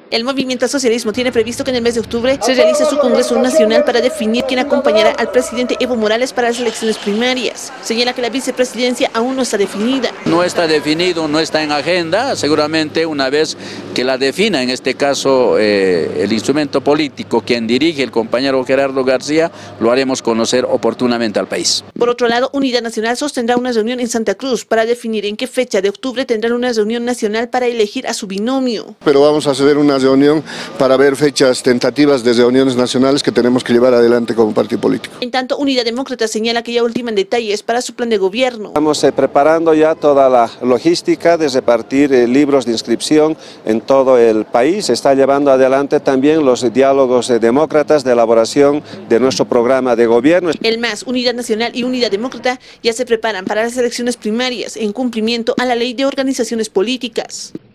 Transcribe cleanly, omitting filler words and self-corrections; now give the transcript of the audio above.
El Movimiento al Socialismo tiene previsto que en el mes de octubre se realice su Congreso Nacional para definir quién acompañará al presidente Evo Morales para las elecciones primarias. Señala que la vicepresidencia aún no está definida. No está definido, no está en agenda. Seguramente una vez que la defina, en este caso el instrumento político, quien dirige el compañero Gerardo García, lo haremos conocer oportunamente al país. Por otro lado, Unidad Nacional sostendrá una reunión en Santa Cruz para definir en qué fecha de octubre tendrán una reunión nacional para elegir a su binomio. Pero vamos a hacer una reunión para ver fechas tentativas de reuniones nacionales que tenemos que llevar adelante como partido político. En tanto, Unidad Demócrata señala que ya ultiman detalles para su plan de gobierno. Estamos preparando ya toda la logística de repartir libros de inscripción en todo el país. Se está llevando adelante también los diálogos demócratas de elaboración de nuestro programa de gobierno. El MAS, Unidad Nacional y Unidad Demócrata ya se preparan para las elecciones primarias en cumplimiento a la Ley de Organizaciones Políticas.